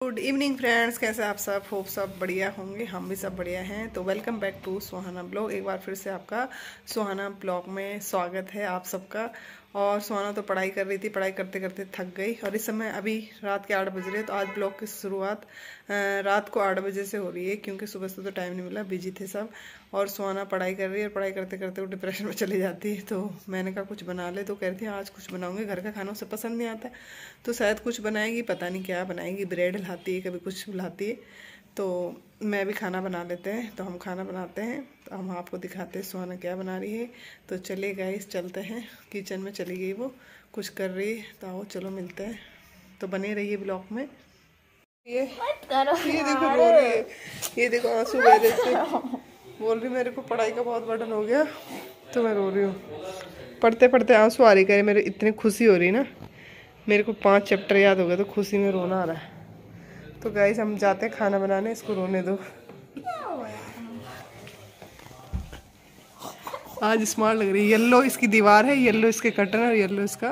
Good evening friends, कैसे आप सब? होप सब बढ़िया होंगे, हम भी सब बढ़िया हैं। तो welcome back to Suhana blog. एक बार फिर से आपका सुहाना ब्लॉग में स्वागत है आप सबका। और सुहाना तो पढ़ाई कर रही थी, पढ़ाई करते करते थक गई और इस समय अभी रात के 8 बज रहे। तो आज ब्लॉग की शुरुआत रात को 8 बजे से हो रही है, क्योंकि सुबह से तो टाइम नहीं मिला, बिजी थे सब। और सुहाना पढ़ाई कर रही है और पढ़ाई करते करते वो डिप्रेशन में चली जाती है। तो मैंने कहा कुछ बना ले, तो कह रही थी आज कुछ बनाऊंगी, घर का खाना उसे पसंद नहीं आता, तो शायद कुछ बनाएगी, पता नहीं क्या बनाएगी। ब्रेड लाती है, कभी कुछ लाती है। तो मैं भी खाना बना लेते हैं, तो हम खाना बनाते हैं, तो हम आपको दिखाते हैं सुहाना क्या बना रही है। तो चलिए गाइस, चलते हैं। किचन में चली गई, वो कुछ कर रही है, तो आओ चलो मिलते हैं। तो बने रहिए ब्लॉग में। ये देखो रो रही है, ये देखो आंसू बह रहे थे। बोल रही मेरे को पढ़ाई का बहुत बर्डन हो गया, तो मैं रो रही हूँ। पढ़ते पढ़ते आंसू आ रही, करे मेरे इतनी खुशी हो रही ना, मेरे को 5 चैप्टर याद हो गया, तो खुशी में रोना आ रहा है। तो गाइस हम जाते हैं खाना बनाने, इसको रोने दो। आज स्मार्ट लग रही है, येलो इसकी दीवार है, येलो इसके कर्टन और येलो इसका।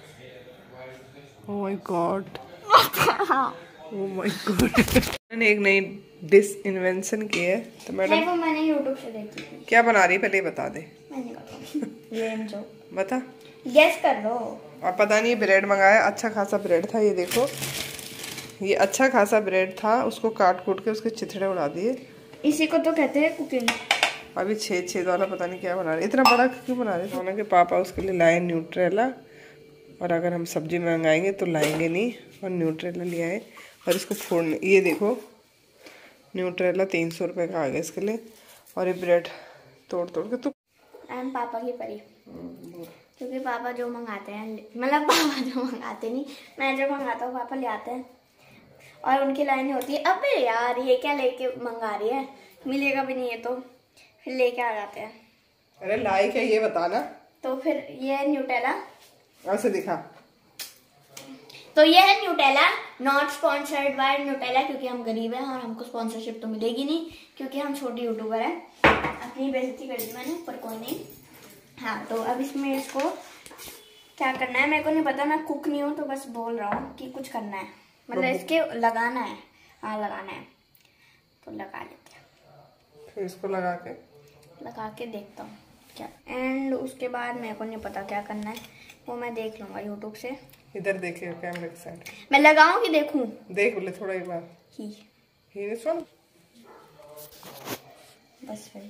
Oh my god, oh my god. मैंने एक नई डिश इन्वेंशन की है। तो मैडम वो मैंने यूट्यूब से देखी थी। क्या बना रही है पहले बता दे। बता, गेस कर लो। और पता नहीं ब्रेड मंगाया, अच्छा खासा ब्रेड था, ये देखो ये अच्छा खासा ब्रेड था, उसको काट कूट के उसके चिथड़े उड़ा दिए। इसी को तो कहते हैं कुकिंग। अभी छेद वाला पता नहीं क्या बना रहे, इतना बड़ा क्यों बना रहे। सोना के पापा उसके लिए लाए न्यूट्रेला, और अगर हम सब्जी मंगाएंगे तो लाएंगे नहीं, और न्यूट्रेला ले आए। और इसको फोड़ने, ये देखो न्यूट्रेला 300 रुपये का आ गया इसके लिए। और ये ब्रेड तोड़ तोड़ के। तो आई एम पापा की परी, क्योंकि पापा जो मंगाते हैं, मतलब पापा जो मंगाते नहीं, मैं जो मंगाता हूँ पापा ले आते हैं। और उनकी लाइन होती है, अबे यार ये क्या लेके मंगा रही है, मिलेगा भी नहीं है, तो फिर लेके आ जाते हैं। अरे लाइक है ये बताना। तो फिर ये है न्यूटेला, ऐसे दिखा। तो ये है Nutella, not sponsored by Nutella, क्योंकि हम गरीब हैं और हमको स्पॉन्सरशिप तो मिलेगी नहीं, क्योंकि हम छोटे यूट्यूबर हैं। अपनी बेइज्जती कर दी मैंने, पर कोई नहीं। हाँ, तो अब इसमें इसको क्या करना है मेरे को नहीं पता, मैं कुक नहीं हूँ, तो बस बोल रहा हूँ कि कुछ करना है, मतलब इसके लगाना है। हाँ लगाना है, तो लगा लेते हैं। फिर इसको लगा के देखता हूँ क्या। एंड उसके बाद मेरे को नहीं पता क्या करना है, वो मैं देख लूंगा यूट्यूब से। इधर देखिए कैमरे के साइड। मैं लगाऊं कि देखूं? देख बोले थोड़ा एक बार ही सुन बस। फिर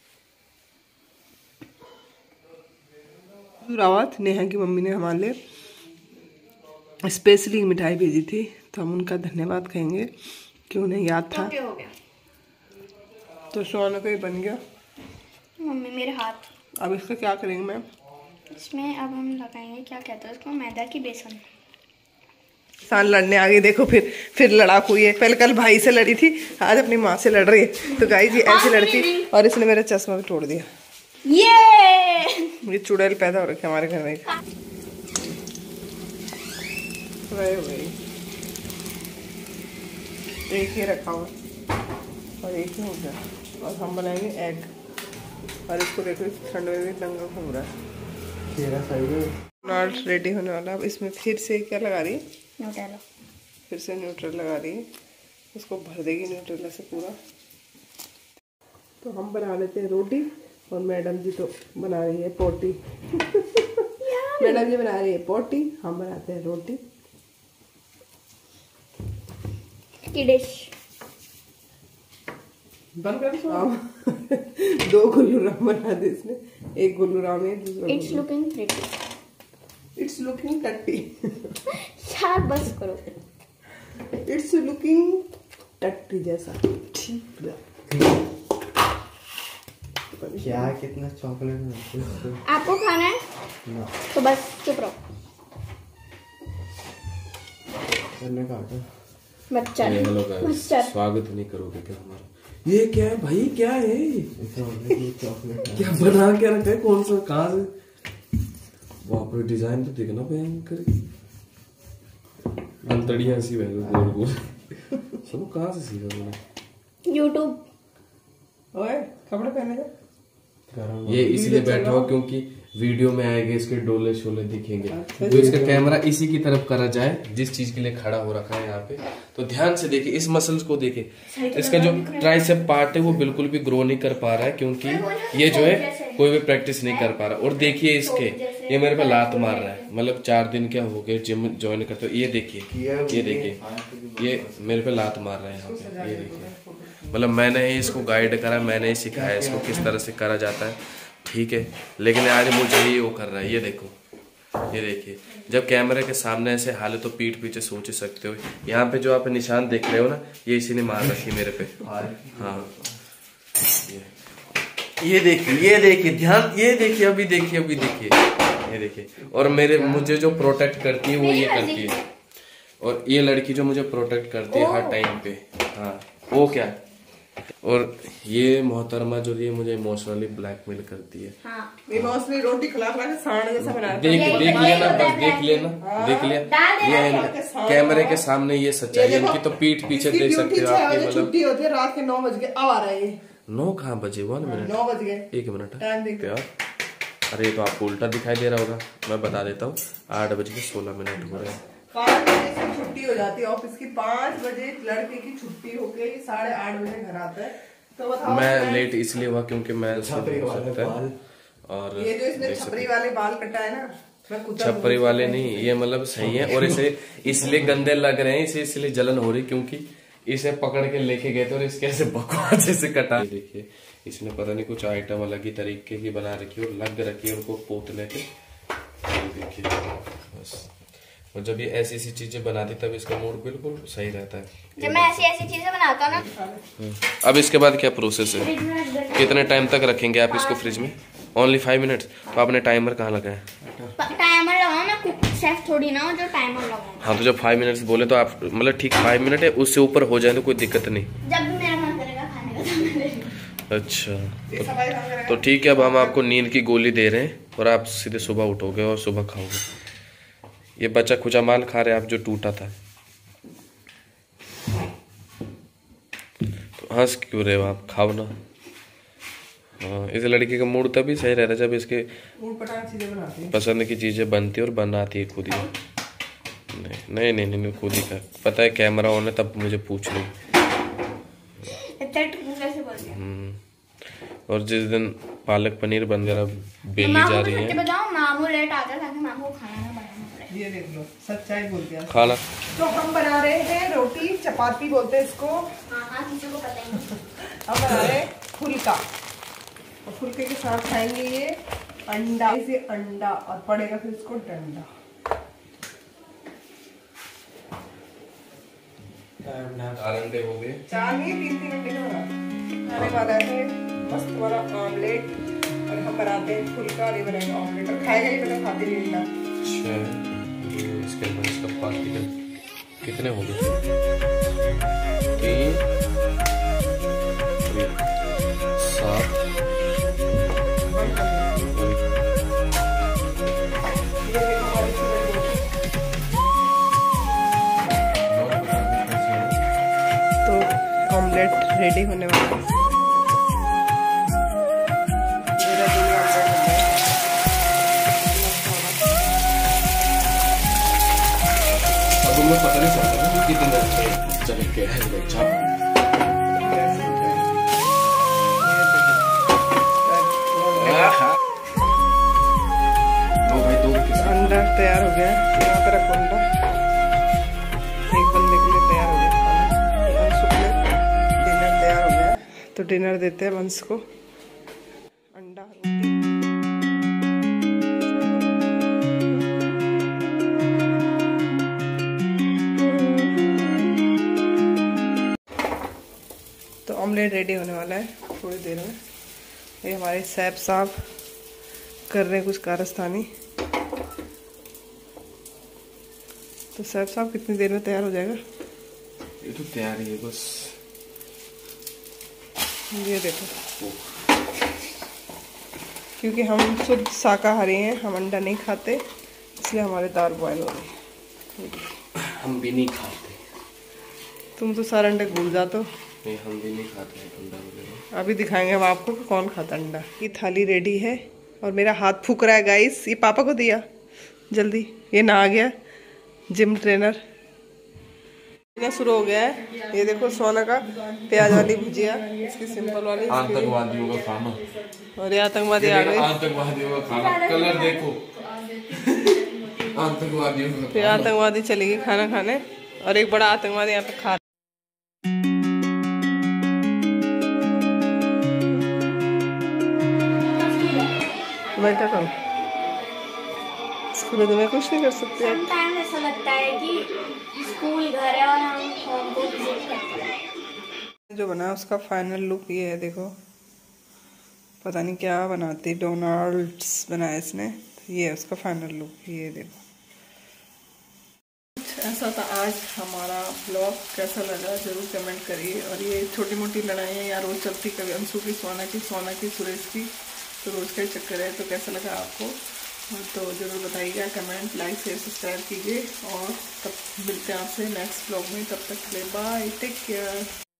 रावत नेहा की मम्मी ने हमारे लिए स्पेशली मिठाई भेजी थी, तो हम उनका धन्यवाद कहेंगे कि उन्हें याद था। तो हो गया, तो सोना का ही बन गया मम्मी मेरे हाथ। अब इसका क्या करेंगे मैम? इसमें अब हम लगाएंगे, क्या कहते हैं उसको, मैदा की बेसन। सान लड़ने आ गई, देखो फिर लड़ाक हुई है। पहले कल भाई से लड़ी थी, आज अपनी माँ से लड़ रही है। तो गाइस ये ऐसी लड़की, और इसने मेरा चश्मा भी तोड़ दिया। ये चुड़ैल पैदा हो रखी हमारे घर में। एक ही रखा हुआ और एक ही हो गया। और हम बनाएंगे एग, और इसको देखो ठंड में भी नंगा घूम रहा है। नॉट रेडी होने वाला। अब इसमें फिर से क्या लगा रही है? न्यूटेला। फिर से न्यूट्रेल लगा रही है, उसको भर देगी न्यूट्रेला से पूरा। तो हम बना लेते हैं रोटी, और मैडम जी तो बना रही है पोटी। मैडम जी बना रही है पोटी, हम बनाते हैं रोटी की डिश। बंद कर। 2 गुल्लू राम बना दे इसने, एक गुल्लू राम है, दूसरा it's looking pretty, it's looking टट्टी। यार बस करो, इट्स लुकिंग टट्टी जैसा। ठीक है क्या, कितना चॉकलेट आपको खाना है ना? तो बस चुप रहो। बच्चा स्वागत नहीं करोगे क्या हमारा? ये क्या है भाई, क्या है चॉकलेट? क्या बना के रखा है, कौन सा, कहाँ से? बाप रे, डिजाइन तो देखना भयंकर। अंतड़ियाँ ऐसी गोल गोल सब कहाँ से सीखा तुमने? यूट्यूब। ओए कपड़े पहने का ये इसलिए बैठा हो क्योंकि वीडियो में आएंगे इसके डोले शोले दिखेंगे। तो इसका कैमरा इसी की तरफ करा जाए जिस चीज के लिए खड़ा हो रखा है यहाँ पे, तो ध्यान से देखिए इस मसल्स को देखिए। इसका जो ट्राइसेप पार्ट है वो बिल्कुल भी ग्रो नहीं कर पा रहा है क्योंकि ये जो है कोई भी प्रैक्टिस नहीं कर पा रहा। और देखिए इसके ये मेरे पे लात मार रहा है, मतलब 4 दिन क्या हो गए जिम ज्वाइन करते हो। ये देखिए ये मेरे पे लात मार रहा है यहाँ पे, ये देखिए। मतलब मैंने ही इसको गाइड करा, मैंने ही सिखाया इसको किस तरह से करा जाता है, ठीक है। लेकिन आज मुझे ही वो कर रहा है। ये देखो, ये देखिए जब कैमरे के सामने ऐसे हाल है तो पीठ पीछे सोच ही सकते हो। यहाँ पे जो आप निशान देख रहे हो ना, ये इसी ने मार रखी मेरे पे। हाँ ये देखिए ध्यान, ये देखिए अभी देखिए ये देखिए। और मुझे जो प्रोटेक्ट करती है वो ये करती है, और ये लड़की जो मुझे प्रोटेक्ट करती है हर टाइम पे। हाँ वो क्या, और ये मोहतरमा जो ये मुझे इमोशनली ब्लैकमेल करती है। इमोशनली रोटी खिला के साण जैसा बना देख लिया ना, बस देख लिया। ये कैमरे के सामने ये सच्चाई है इनकी, तो पीठ पीछे देख सकते हो आप। मतलब छुट्टी होती है रात के 9 बजे अब आ रहा है। 9 कहाँ बजे? 1 मिनट, 9 बज गए, 1 मिनट क्या? अरे तो आपको उल्टा दिखाई दे रहा होगा, मैं बता देता हूँ। 8:16 हो रहे हैं। 5 बजे से छुट्टी हो जाती है ऑफिस की, 5 बजे लड़के की छुट्टी होके 8:30 बजे घर आता है। तो बताओ मैं लेट इसलिए हुआ क्योंकि मैं और ये जो इसने छपरी वाले बाल कटा है ना, छपरी वाले नहीं, ये मतलब सही है। और इसे इसलिए गंदे लग रहे हैं, इसे इसलिए जलन हो रही क्योंकि इसे पकड़ के लेके गए थे और इसके ऐसे बकवास जैसे कटा। देखिए इसने पता नहीं कुछ आइटम अलग ही तरीके की बना रखी है और लग रखी है उनको पोतने के। देखिए बस, और जब ये ऐसी ऐसी चीजें बनाती तब इसका मूड बिल्कुल सही रहता है। जब मैं ऐसी चीजें बनाता हूँ ना। अब इसके बाद क्या प्रोसेस है? कितने टाइम तक रखेंगे आप इसको फ्रिज में? Only 5 minute. तो आपने टाइमर कहाँ लगाया? टाइमर लगाओ ना, कुक शेफ थोड़ी ना हो जो टाइमर लगाओ। हाँ तो जब 5 मिनट्स बोले तो आप मतलब ठीक 5 मिनट है, उससे ऊपर हो जाए तो कोई दिक्कत नहीं। जब भी मेरा मन करेगा खाने का। अच्छा तो ठीक है, अब हम आपको नींद की गोली दे रहे हैं और आप सीधे सुबह उठोगे और सुबह खाओगे। ये बच्चा खुचा माल खा रहे आप जो टूटा था। तो हंस क्यों रहे हो आप? खाओ ना। हाँ, इस लड़की का मूड तभी सही रहता है जब इसके पसंद की चीजें बनती है और बनाती है खुद ही। नहीं खुद ही का पता है, कैमरा ऑन है तब मुझे पूछ लो। और जिस दिन पालक पनीर बन गया बेली जा रही है, मामू लेट आता है ताकि मामू को खाना ना बनाना। ये देख लो सच्चाई बोलते हैं खाना। तो हम बना रहे हैं रोटी, चपाती बोलते हैं इसको। हाँ किसी को पता ही नहीं। हम बना रहे हैं फुल्का, और फुल्के के साथ खाएंगे ये अंडा, इसे अंडा और पड़ेगा फिर इसको डंडा। 4 घंटे हो गए, 4 नहीं 3 घंटे का आने वाला है मस्त वाला ऑमलेट। और हम बनाते हैं फुल्का और ये बनाएंगे ऑमलेट, और खाएगा ही मतलब खाते नहीं ना। इसके अंदर इसका पार्टिकल कितने हो गए? 3 7 तो ऑमलेट रेडी होने वाला है। पता नहीं चलता कितने चल के है बच्चा। अंडा तैयार हो गया, यहाँ पे रखो अंडा। एक बंदे के लिए तैयार हो गया खाना। डिनर तैयार हो गया, तो डिनर देते हैं वंश को। अंडा रोटी। तो ऑमलेट रेडी होने वाला है थोड़ी देर में। ये हमारे सैफ साहब कर रहे हैं कुछ कारस्तानी। तो सैफ साहब कितनी देर में तैयार हो जाएगा? ये तो तैयार ही है बस। ये देखो, क्योंकि हम शुद्ध शाकाहारी हैं, हम अंडा नहीं खाते, इसलिए हमारे दाल बॉयल हो रही है। हम भी नहीं खाते। तुम तो सारे अंडे भूल जाते हो। नहीं हम भी नहीं खाते अंडा वगैरह। अभी दिखाएंगे हम आपको कि कौन खाता अंडा। ये थाली रेडी है और मेरा हाथ फूक रहा है गाइस। ये पापा को दिया जल्दी, ये नहा गया जिम ट्रेनर। शुरू हो गया है। ये देखो सोना का प्याज वाली भुजिया, इसकी सिंपल वाली, आतंकवादियों का खाना। और ये आतंकवादी आ गए। आतंकवादियों का खाना, कलर देखो। आतंकवादियों का, फिर आतंकवादी चलेगी खाना खाने, और एक बड़ा आतंकवादी यहाँ पे खा। मैं क्या करूँ, स्कूल तो मैं कुछ नहीं कर सकती। समटाइम्स ऐसा लगता है कि स्कूल घर है और हम होम को विजिट करते हैं। जो बना उसका फाइनल लुक ये है, देखो। पता नहीं क्या बनाती, डोनाल्ड्स बनाया इसने। तो ये है उसका फाइनल लुक, ये देखो। ऐसा था आज हमारा ब्लॉग। कैसा लगा जरूर कमेंट करिए। और ये छोटी मोटी लड़ाइयाँ यार रोज चलती, कभी अंशु की, सोना की, सुरेश की, तो रोज का ही चक्कर है। तो कैसा लगा आपको तो जरूर बताइएगा। कमेंट, लाइक, शेयर, सब्सक्राइब कीजिए। और तब मिलते हैं आपसे नेक्स्ट ब्लॉग में। तब तक के लिए बाय, टेक केयर।